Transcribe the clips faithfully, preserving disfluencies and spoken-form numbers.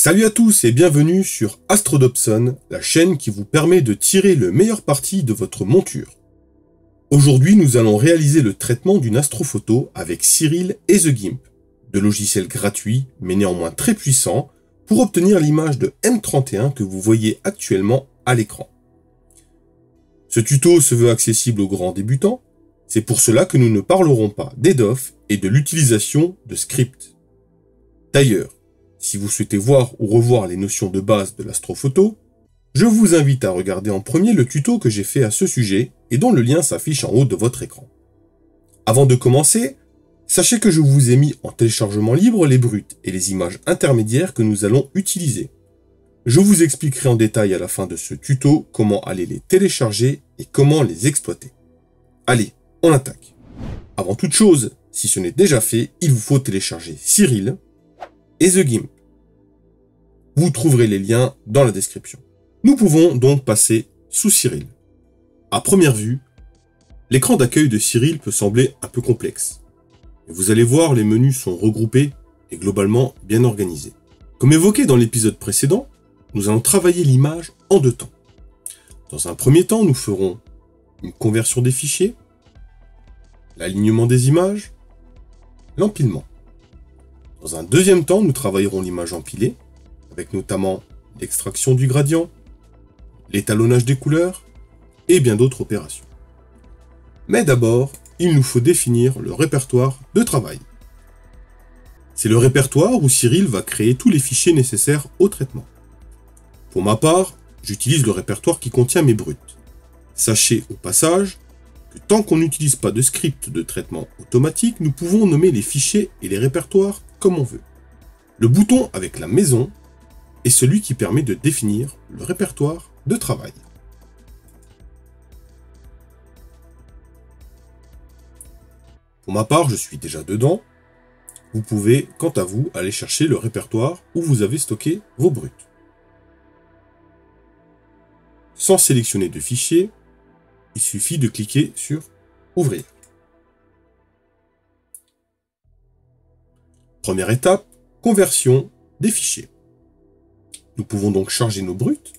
Salut à tous et bienvenue sur Astrodobson, la chaîne qui vous permet de tirer le meilleur parti de votre monture. Aujourd'hui, nous allons réaliser le traitement d'une astrophoto avec Siril et The Gimp, deux logiciels gratuits mais néanmoins très puissants pour obtenir l'image de M trente et un que vous voyez actuellement à l'écran. Ce tuto se veut accessible aux grands débutants, c'est pour cela que nous ne parlerons pas d'E D O F et de l'utilisation de scripts. D'ailleurs, si vous souhaitez voir ou revoir les notions de base de l'astrophoto, je vous invite à regarder en premier le tuto que j'ai fait à ce sujet et dont le lien s'affiche en haut de votre écran. Avant de commencer, sachez que je vous ai mis en téléchargement libre les brutes et les images intermédiaires que nous allons utiliser. Je vous expliquerai en détail à la fin de ce tuto comment aller les télécharger et comment les exploiter. Allez, on attaque. Avant toute chose, si ce n'est déjà fait, il vous faut télécharger Siril et The Gimp. Vous trouverez les liens dans la description. Nous pouvons donc passer sous Siril. À première vue, l'écran d'accueil de Siril peut sembler un peu complexe. Mais vous allez voir, les menus sont regroupés et globalement bien organisés. Comme évoqué dans l'épisode précédent, nous allons travailler l'image en deux temps. Dans un premier temps, nous ferons une conversion des fichiers, l'alignement des images, l'empilement. Dans un deuxième temps, nous travaillerons l'image empilée, avec notamment l'extraction du gradient, l'étalonnage des couleurs, et bien d'autres opérations. Mais d'abord, il nous faut définir le répertoire de travail. C'est le répertoire où Siril va créer tous les fichiers nécessaires au traitement. Pour ma part, j'utilise le répertoire qui contient mes brutes. Sachez au passage que tant qu'on n'utilise pas de script de traitement automatique, nous pouvons nommer les fichiers et les répertoires comme on veut. Le bouton avec la maison est celui qui permet de définir le répertoire de travail. Pour ma part, je suis déjà dedans. Vous pouvez, quant à vous, aller chercher le répertoire où vous avez stocké vos brutes. Sans sélectionner de fichier, il suffit de cliquer sur « Ouvrir ». Première étape, conversion des fichiers. Nous pouvons donc charger nos brutes.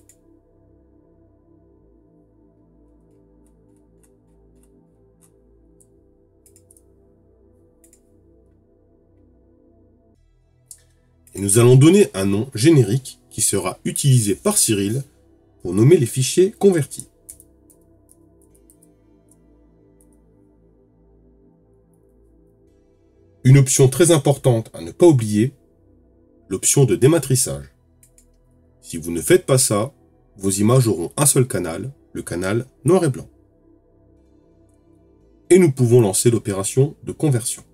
Et nous allons donner un nom générique qui sera utilisé par Siril pour nommer les fichiers convertis. Une option très importante à ne pas oublier, l'option de dématrissage. Si vous ne faites pas ça, vos images auront un seul canal, le canal noir et blanc. Et nous pouvons lancer l'opération de conversion.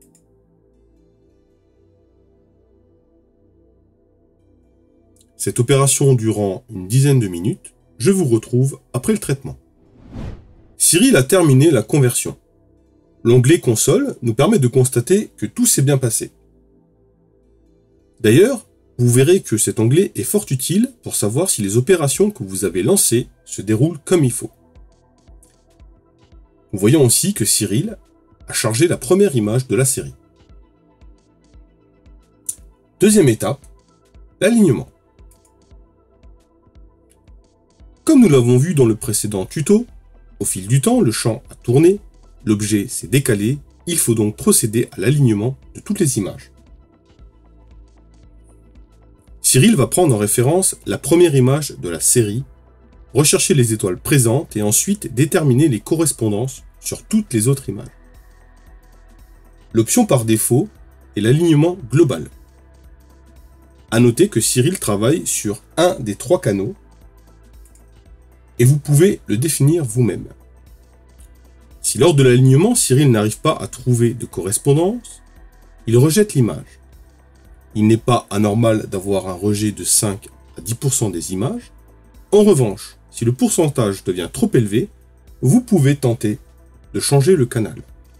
Cette opération durant une dizaine de minutes, je vous retrouve après le traitement. Siril a terminé la conversion. L'onglet console nous permet de constater que tout s'est bien passé. D'ailleurs, vous verrez que cet onglet est fort utile pour savoir si les opérations que vous avez lancées se déroulent comme il faut. Nous voyons aussi que Siril a chargé la première image de la série. Deuxième étape, l'alignement. Comme nous l'avons vu dans le précédent tuto, au fil du temps, le champ a tourné, l'objet s'est décalé, il faut donc procéder à l'alignement de toutes les images. Siril va prendre en référence la première image de la série, rechercher les étoiles présentes et ensuite déterminer les correspondances sur toutes les autres images. L'option par défaut est l'alignement global. À noter que Siril travaille sur un des trois canaux et vous pouvez le définir vous-même. Si lors de l'alignement, Siril n'arrive pas à trouver de correspondance, il rejette l'image. Il n'est pas anormal d'avoir un rejet de cinq à dix pour cent des images. En revanche, si le pourcentage devient trop élevé, vous pouvez tenter de changer le canal.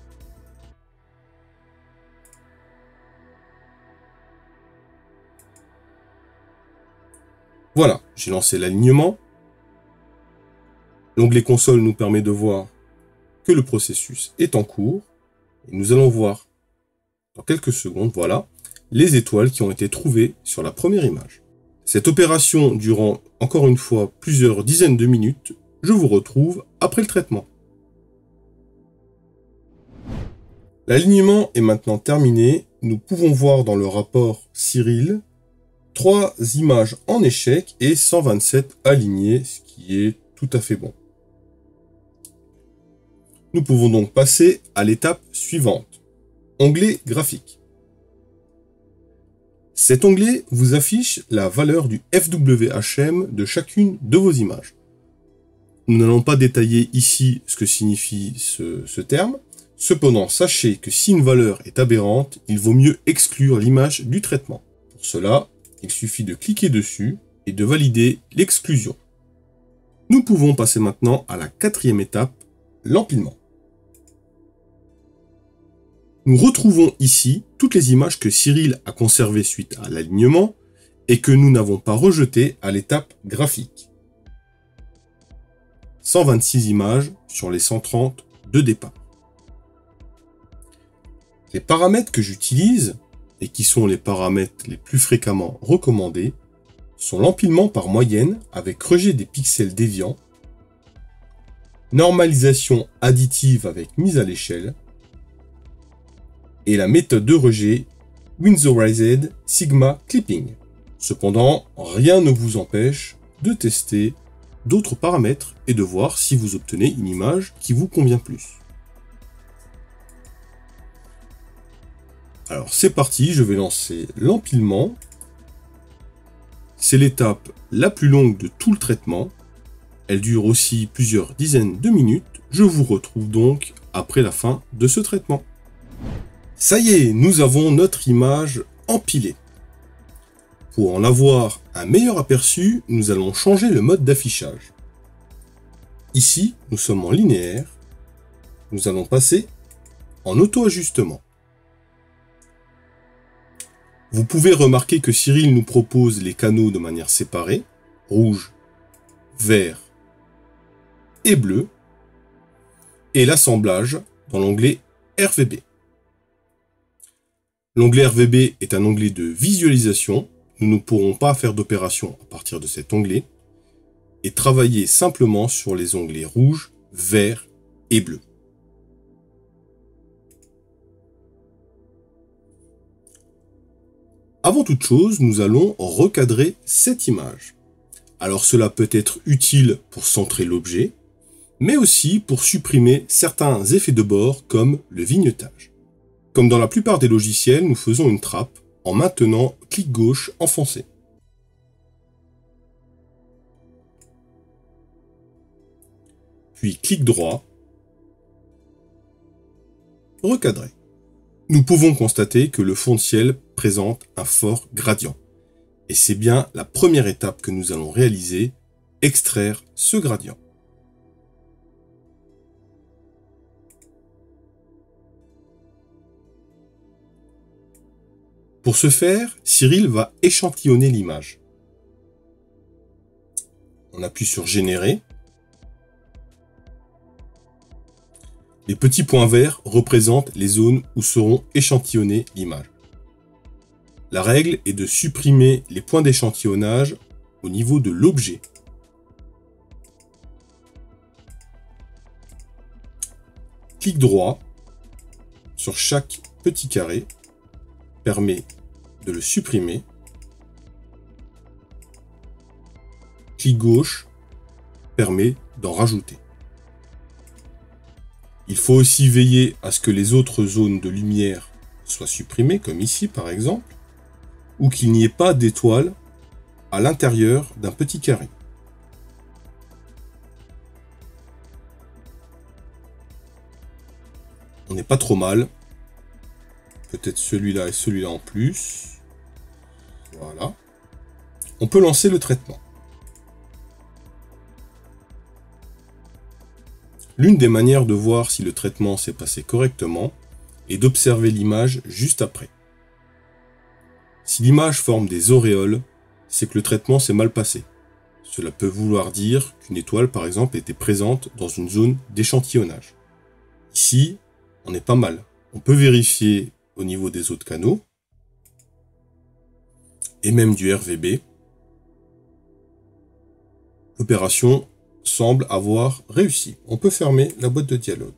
Voilà, j'ai lancé l'alignement. L'onglet console nous permet de voir que le processus est en cours. Et nous allons voir dans quelques secondes, voilà, les étoiles qui ont été trouvées sur la première image. Cette opération durant, encore une fois, plusieurs dizaines de minutes, je vous retrouve après le traitement. L'alignement est maintenant terminé. Nous pouvons voir dans le rapport Cyril trois images en échec et cent vingt-sept alignées, ce qui est tout à fait bon. Nous pouvons donc passer à l'étape suivante. Onglet graphique. Cet onglet vous affiche la valeur du F W H M de chacune de vos images. Nous n'allons pas détailler ici ce que signifie ce, ce terme. Cependant, sachez que si une valeur est aberrante, il vaut mieux exclure l'image du traitement. Pour cela, il suffit de cliquer dessus et de valider l'exclusion. Nous pouvons passer maintenant à la quatrième étape, l'empilement. Nous retrouvons ici toutes les images que Cyril a conservées suite à l'alignement et que nous n'avons pas rejetées à l'étape graphique. cent vingt-six images sur les cent trente de départ. Les paramètres que j'utilise, et qui sont les paramètres les plus fréquemment recommandés, sont l'empilement par moyenne avec rejet des pixels déviants, normalisation additive avec mise à l'échelle, et la méthode de rejet Winsorized Sigma Clipping. Cependant, rien ne vous empêche de tester d'autres paramètres et de voir si vous obtenez une image qui vous convient plus. Alors c'est parti, je vais lancer l'empilement. C'est l'étape la plus longue de tout le traitement. Elle dure aussi plusieurs dizaines de minutes. Je vous retrouve donc après la fin de ce traitement. Ça y est, nous avons notre image empilée. Pour en avoir un meilleur aperçu, nous allons changer le mode d'affichage. Ici, nous sommes en linéaire. Nous allons passer en auto-ajustement. Vous pouvez remarquer que Cyril nous propose les canaux de manière séparée, rouge, vert et bleu, et l'assemblage dans l'onglet R V B. L'onglet R V B est un onglet de visualisation. Nous ne pourrons pas faire d'opération à partir de cet onglet et travailler simplement sur les onglets rouge, vert et bleu. Avant toute chose, nous allons recadrer cette image. Alors cela peut être utile pour centrer l'objet, mais aussi pour supprimer certains effets de bord comme le vignettage. Comme dans la plupart des logiciels, nous faisons une trappe en maintenant clic gauche enfoncé. Puis clic droit, recadrer. Nous pouvons constater que le fond de ciel présente un fort gradient. Et c'est bien la première étape que nous allons réaliser, extraire ce gradient. Pour ce faire, Cyril va échantillonner l'image. On appuie sur Générer. Les petits points verts représentent les zones où seront échantillonnées l'image. La règle est de supprimer les points d'échantillonnage au niveau de l'objet. Clic droit sur chaque petit carré permet de le supprimer. Clic gauche permet d'en rajouter. Il faut aussi veiller à ce que les autres zones de lumière soient supprimées, comme ici par exemple, ou qu'il n'y ait pas d'étoile à l'intérieur d'un petit carré. On n'est pas trop mal. Peut-être celui-là et celui-là en plus. Voilà. On peut lancer le traitement. L'une des manières de voir si le traitement s'est passé correctement est d'observer l'image juste après. Si l'image forme des auréoles, c'est que le traitement s'est mal passé. Cela peut vouloir dire qu'une étoile, par exemple, était présente dans une zone d'échantillonnage. Ici, on est pas mal. On peut vérifier au niveau des autres canaux, et même du R V B. L'opération semble avoir réussi. On peut fermer la boîte de dialogue.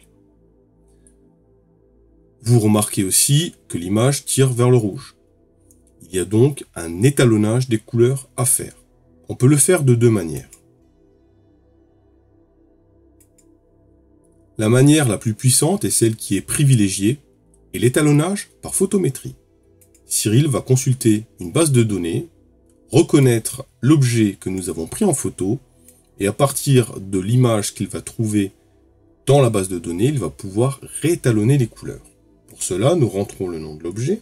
Vous remarquez aussi que l'image tire vers le rouge. Il y a donc un étalonnage des couleurs à faire. On peut le faire de deux manières. La manière la plus puissante et celle qui est privilégiée est l'étalonnage par photométrie. Cyril va consulter une base de données, reconnaître l'objet que nous avons pris en photo, et à partir de l'image qu'il va trouver dans la base de données, il va pouvoir réétalonner les couleurs. Pour cela, nous rentrons le nom de l'objet,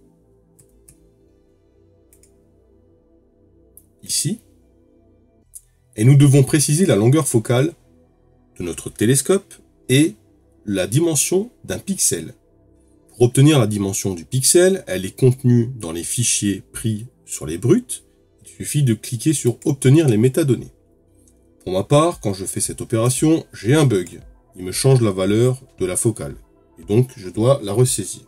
ici, et nous devons préciser la longueur focale de notre télescope et la dimension d'un pixel. Pour obtenir la dimension du pixel, elle est contenue dans les fichiers pris sur les brutes. Il suffit de cliquer sur obtenir les métadonnées. Pour ma part, quand je fais cette opération, j'ai un bug. Il me change la valeur de la focale. Et donc, je dois la ressaisir.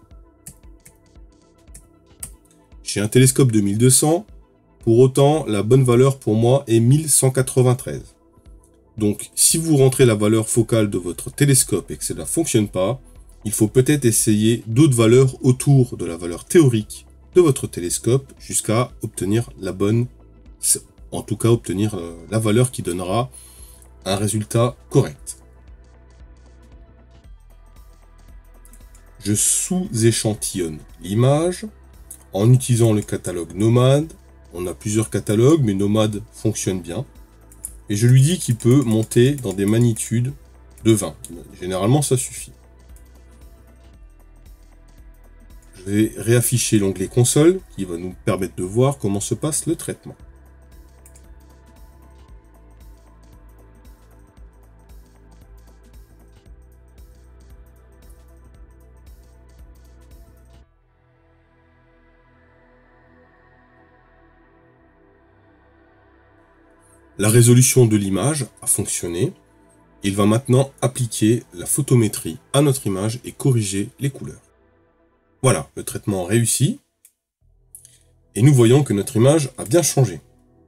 J'ai un télescope de mille deux cents. Pour autant, la bonne valeur pour moi est mille cent quatre-vingt-treize. Donc, si vous rentrez la valeur focale de votre télescope et que cela ne fonctionne pas, il faut peut-être essayer d'autres valeurs autour de la valeur théorique de votre télescope jusqu'à obtenir la bonne, en tout cas obtenir la valeur qui donnera un résultat correct. Je sous-échantillonne l'image en utilisant le catalogue Nomad. On a plusieurs catalogues, mais Nomad fonctionne bien. Et je lui dis qu'il peut monter dans des magnitudes de vingt. Généralement, ça suffit. Je vais réafficher l'onglet console qui va nous permettre de voir comment se passe le traitement. La résolution de l'image a fonctionné. Il va maintenant appliquer la photométrie à notre image et corriger les couleurs. Voilà, le traitement a réussi. Et nous voyons que notre image a bien changé.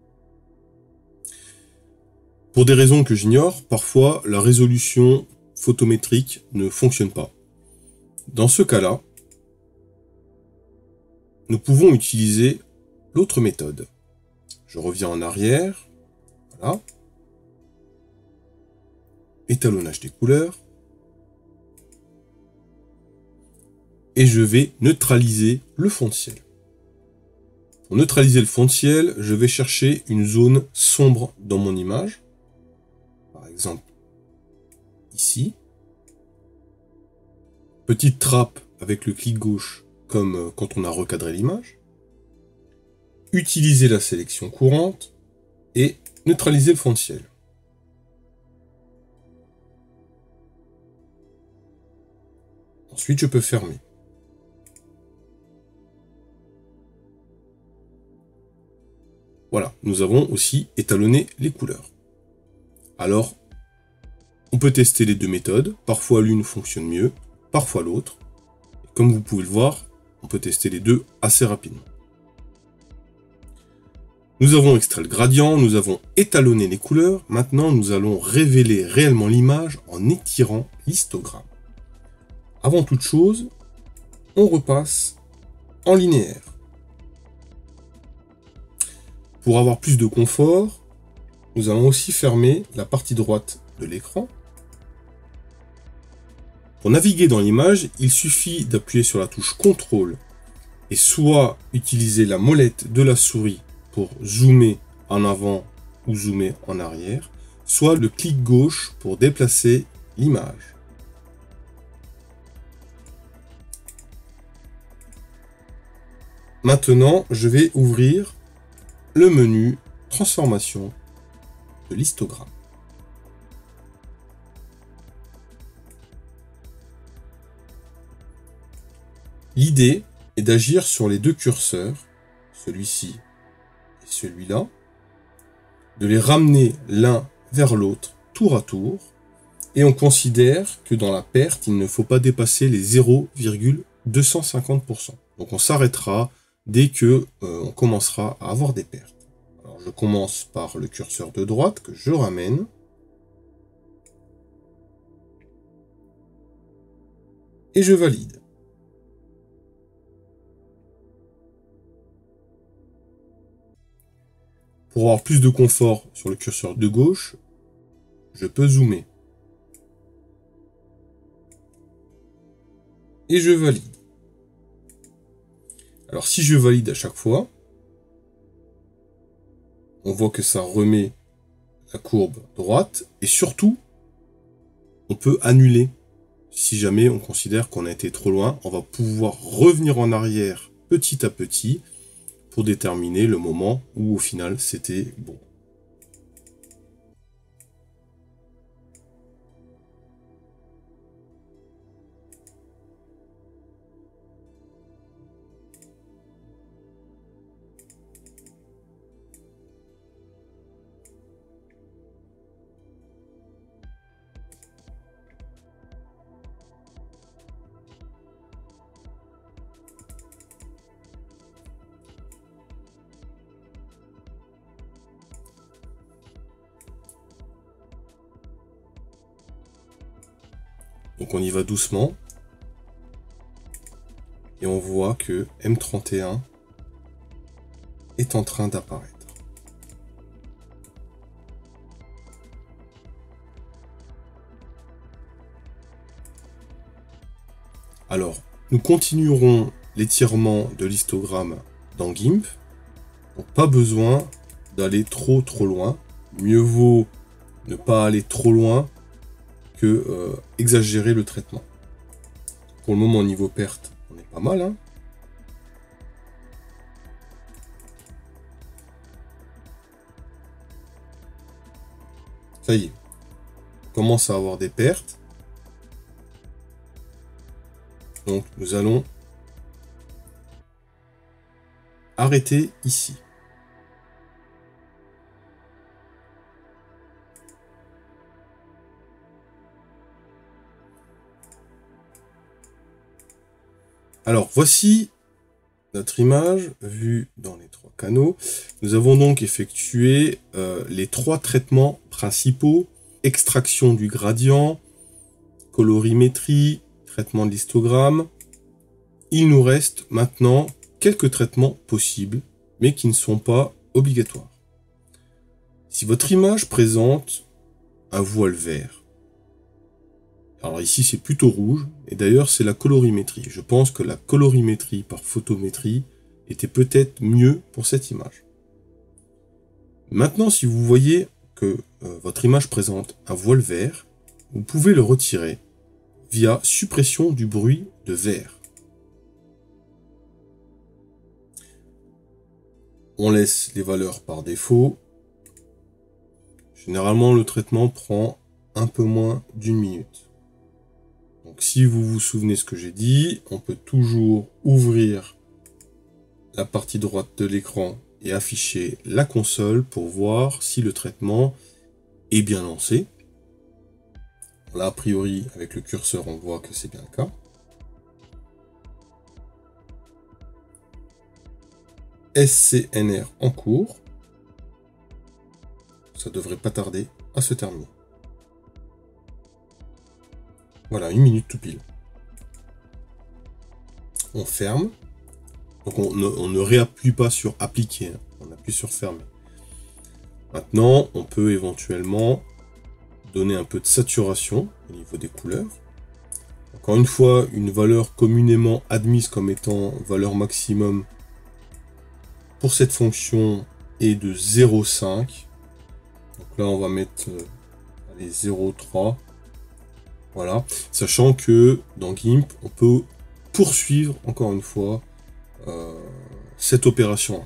Pour des raisons que j'ignore, parfois la résolution photométrique ne fonctionne pas. Dans ce cas-là, nous pouvons utiliser l'autre méthode. Je reviens en arrière. Voilà. Étalonnage des couleurs. Et je vais neutraliser le fond de ciel. Pour neutraliser le fond de ciel, je vais chercher une zone sombre dans mon image. Par exemple, ici. Petite trappe avec le clic gauche, comme quand on a recadré l'image. Utiliser la sélection courante et neutraliser le fond de ciel. Ensuite, je peux fermer. Voilà, nous avons aussi étalonné les couleurs. Alors, on peut tester les deux méthodes. Parfois l'une fonctionne mieux, parfois l'autre. Comme vous pouvez le voir, on peut tester les deux assez rapidement. Nous avons extrait le gradient, nous avons étalonné les couleurs. Maintenant, nous allons révéler réellement l'image en étirant l'histogramme. Avant toute chose, on repasse en linéaire. Pour avoir plus de confort, nous allons aussi fermer la partie droite de l'écran. Pour naviguer dans l'image, il suffit d'appuyer sur la touche contrôle et soit utiliser la molette de la souris pour zoomer en avant ou zoomer en arrière, soit le clic gauche pour déplacer l'image. Maintenant, je vais ouvrir le menu transformation de l'histogramme. L'idée est d'agir sur les deux curseurs, celui-ci et celui-là, de les ramener l'un vers l'autre tour à tour, et on considère que dans la perte, il ne faut pas dépasser les zéro virgule deux cent cinquante pour cent. Donc on s'arrêtera dès que euh, on commencera à avoir des pertes. Alors Alors, je commence par le curseur de droite que je ramène. Et je valide. Pour avoir plus de confort sur le curseur de gauche, je peux zoomer. Et je valide. Alors si je valide à chaque fois, on voit que ça remet la courbe droite. Et surtout, on peut annuler. Si jamais on considère qu'on a été trop loin, on va pouvoir revenir en arrière petit à petit pour déterminer le moment où au final c'était bon. Donc on y va doucement. Et on voit que M trente et un est en train d'apparaître. Alors, nous continuerons l'étirement de l'histogramme dans GIMP. Donc pas besoin d'aller trop trop loin. Mieux vaut ne pas aller trop loin que euh, exagérer le traitement. Pour le moment, niveau perte, on est pas mal. Hein. Ça y est, on commence à avoir des pertes. Donc nous allons arrêter ici. Alors, voici notre image vue dans les trois canaux. Nous avons donc effectué euh, les trois traitements principaux. Extraction du gradient, colorimétrie, traitement de l'histogramme. Il nous reste maintenant quelques traitements possibles, mais qui ne sont pas obligatoires. Si votre image présente un voile vert, alors ici c'est plutôt rouge, et d'ailleurs c'est la colorimétrie. Je pense que la colorimétrie par photométrie était peut-être mieux pour cette image. Maintenant, si vous voyez que euh, votre image présente un voile vert, vous pouvez le retirer via suppression du bruit de vert. On laisse les valeurs par défaut. Généralement, le traitement prend un peu moins d'une minute. Donc si vous vous souvenez ce que j'ai dit, on peut toujours ouvrir la partie droite de l'écran et afficher la console pour voir si le traitement est bien lancé. Là, a priori, avec le curseur, on voit que c'est bien le cas. S C N R en cours. Ça devrait pas tarder à se terminer. Voilà, une minute tout pile. On ferme. Donc on ne, on ne réappuie pas sur appliquer, hein. On appuie sur fermer. Maintenant, on peut éventuellement donner un peu de saturation au niveau des couleurs. Encore une fois, une valeur communément admise comme étant valeur maximum pour cette fonction est de zéro virgule cinq. Donc là, on va mettre euh, allez, zéro virgule trois. Voilà, sachant que dans GIMP, on peut poursuivre encore une fois euh, cette opération.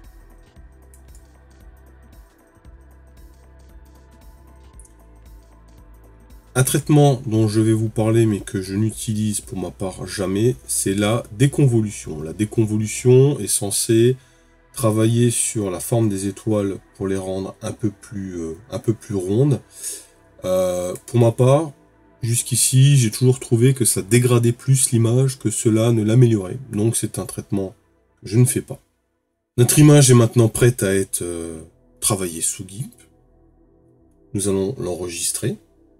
Un traitement dont je vais vous parler, mais que je n'utilise pour ma part jamais, c'est la déconvolution. La déconvolution est censée travailler sur la forme des étoiles pour les rendre un peu plus, euh, un peu plus rondes. Euh, pour ma part, jusqu'ici, j'ai toujours trouvé que ça dégradait plus l'image que cela ne l'améliorait. Donc c'est un traitement que je ne fais pas. Notre image est maintenant prête à être euh, travailler sous GIMP. Nous allons l'enregistrer.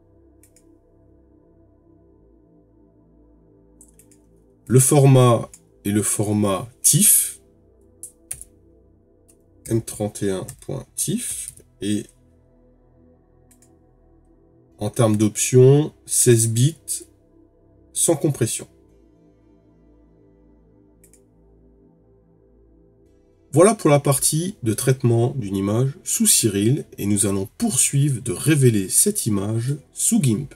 Le format est le format TIFF, M trente et un point TIFF, et en termes d'options, seize bits sans compression. Voilà pour la partie de traitement d'une image sous Cyril, et nous allons poursuivre de révéler cette image sous GIMP.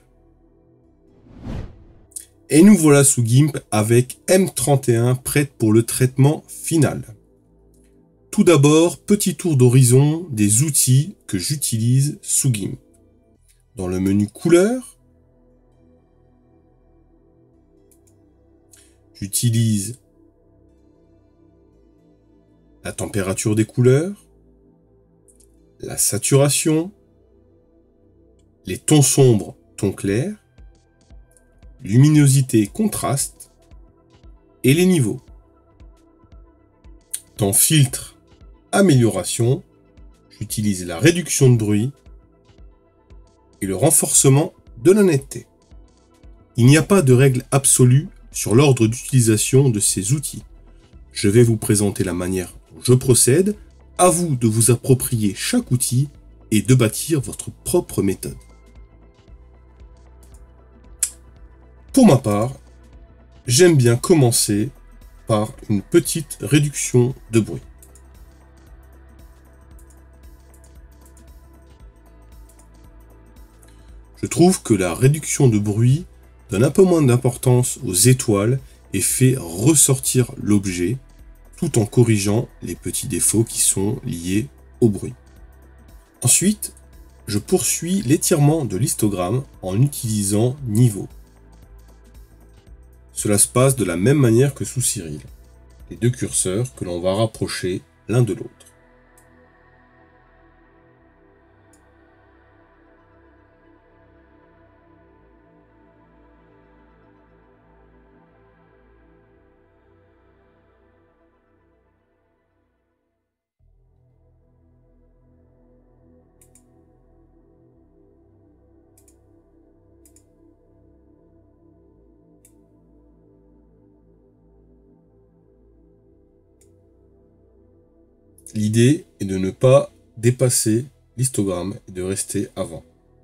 Et nous voilà sous GIMP avec M trente et un prête pour le traitement final. Tout d'abord, petit tour d'horizon des outils que j'utilise sous GIMP. Dans le menu couleurs, j'utilise la température des couleurs, la saturation, les tons sombres, tons clairs, luminosité, contraste et les niveaux. Dans filtre, amélioration, j'utilise la réduction de bruit et le renforcement de la netteté. Il n'y a pas de règle absolue sur l'ordre d'utilisation de ces outils. Je vais vous présenter la manière dont je procède, à vous de vous approprier chaque outil et de bâtir votre propre méthode. Pour ma part, j'aime bien commencer par une petite réduction de bruit. Je trouve que la réduction de bruit donne un peu moins d'importance aux étoiles et fait ressortir l'objet, tout en corrigeant les petits défauts qui sont liés au bruit. Ensuite, je poursuis l'étirement de l'histogramme en utilisant niveau. Cela se passe de la même manière que sous Cyril, les deux curseurs que l'on va rapprocher l'un de l'autre. L'idée est de ne pas dépasser l'histogramme et de rester avant.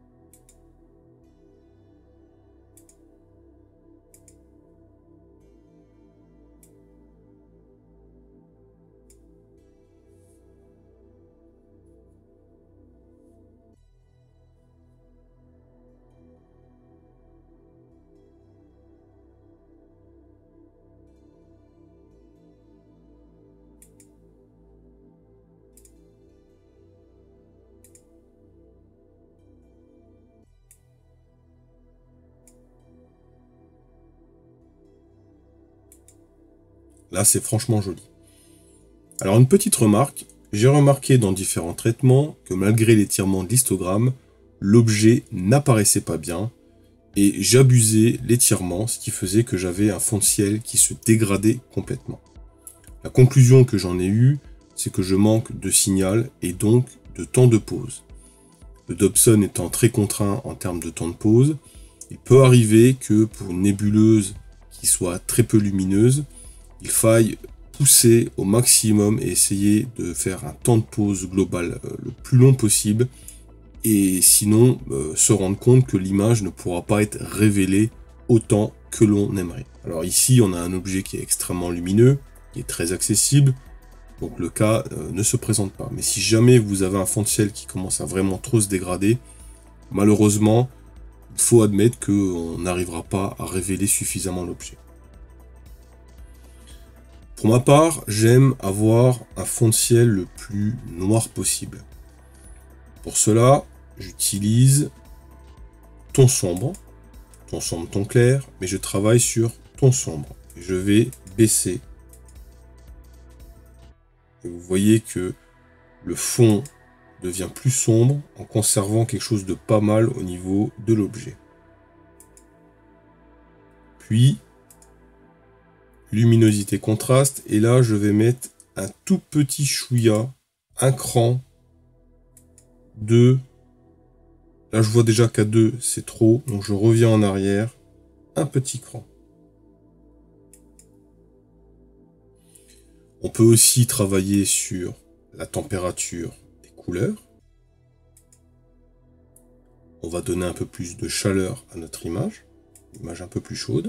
Là, c'est franchement joli. Alors, une petite remarque. J'ai remarqué dans différents traitements que malgré l'étirement de l'histogramme, l'objet n'apparaissait pas bien et j'abusais l'étirement, ce qui faisait que j'avais un fond de ciel qui se dégradait complètement. La conclusion que j'en ai eue, c'est que je manque de signal et donc de temps de pause. Le Dobson étant très contraint en termes de temps de pause, il peut arriver que pour une nébuleuse qui soit très peu lumineuse, il faille pousser au maximum et essayer de faire un temps de pause global euh, le plus long possible, et sinon euh, se rendre compte que l'image ne pourra pas être révélée autant que l'on aimerait. Alors ici, on a un objet qui est extrêmement lumineux, qui est très accessible, donc le cas euh, ne se présente pas. Mais si jamais vous avez un fond de ciel qui commence à vraiment trop se dégrader, malheureusement, il faut admettre qu'on n'arrivera pas à révéler suffisamment l'objet. Pour ma part, j'aime avoir un fond de ciel le plus noir possible. Pour cela, j'utilise ton sombre, ton sombre, ton clair, mais je travaille sur ton sombre. Je vais baisser. Et vous voyez que le fond devient plus sombre en conservant quelque chose de pas mal au niveau de l'objet. Puis, luminosité contraste, et là je vais mettre un tout petit chouïa, un cran deux. Là, je vois déjà qu'à deux, c'est trop. Donc, je reviens en arrière. Un petit cran. On peut aussi travailler sur la température des couleurs. On va donner un peu plus de chaleur à notre image. Une image un peu plus chaude.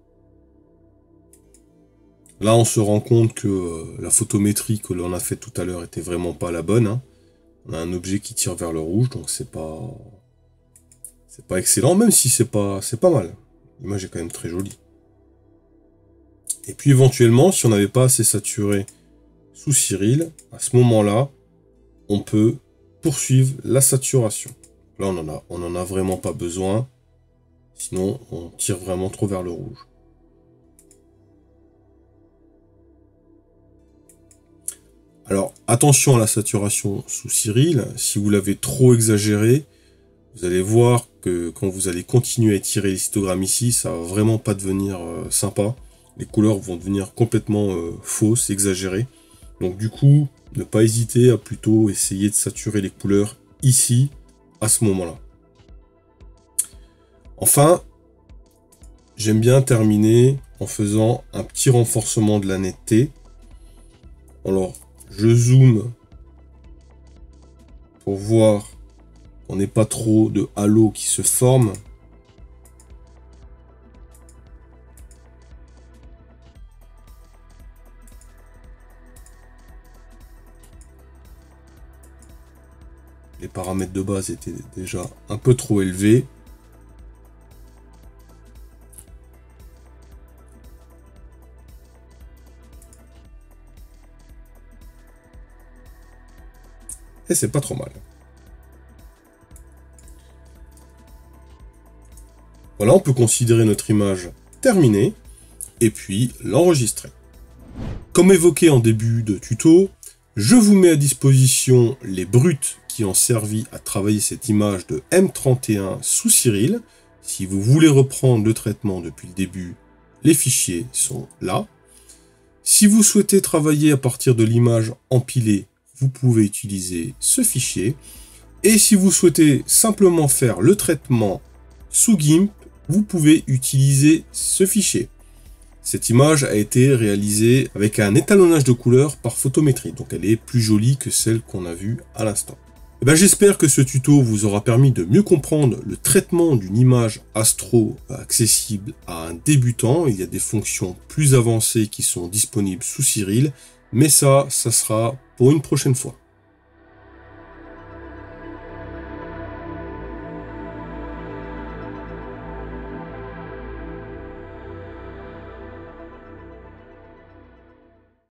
Là, on se rend compte que euh, la photométrie que l'on a faite tout à l'heure était vraiment pas la bonne. Hein. On a un objet qui tire vers le rouge, donc c'est pas... C'est pas excellent, même si c'est pas, c'est pas mal. L'image est quand même très jolie. Et puis éventuellement, si on n'avait pas assez saturé sous Cyril, à ce moment-là, on peut poursuivre la saturation. Là, on en a, on en a vraiment pas besoin. Sinon, on tire vraiment trop vers le rouge. Alors, attention à la saturation sous Cyril. Si vous l'avez trop exagéré, vous allez voir que quand vous allez continuer à étirer les histogrammes ici, ça va vraiment pas devenir euh, sympa. Les couleurs vont devenir complètement euh, fausses, exagérées. Donc du coup, ne pas hésiter à plutôt essayer de saturer les couleurs ici, à ce moment-là. Enfin, j'aime bien terminer en faisant un petit renforcement de la netteté. Alors, je zoome pour voir qu'on n'ait pas trop de halo qui se forme. Les paramètres de base étaient déjà un peu trop élevés. Et c'est pas trop mal. Voilà, on peut considérer notre image terminée et puis l'enregistrer. Comme évoqué en début de tuto, je vous mets à disposition les brutes qui ont servi à travailler cette image de M trente et un sous Cyril. Si vous voulez reprendre le traitement depuis le début, les fichiers sont là. Si vous souhaitez travailler à partir de l'image empilée, vous pouvez utiliser ce fichier. Et si vous souhaitez simplement faire le traitement sous GIMP, vous pouvez utiliser ce fichier. Cette image a été réalisée avec un étalonnage de couleurs par photométrie, donc elle est plus jolie que celle qu'on a vue à l'instant. Eh ben, j'espère que ce tuto vous aura permis de mieux comprendre le traitement d'une image astro accessible à un débutant. Il y a des fonctions plus avancées qui sont disponibles sous Cyril, mais ça, ça sera pour une prochaine fois.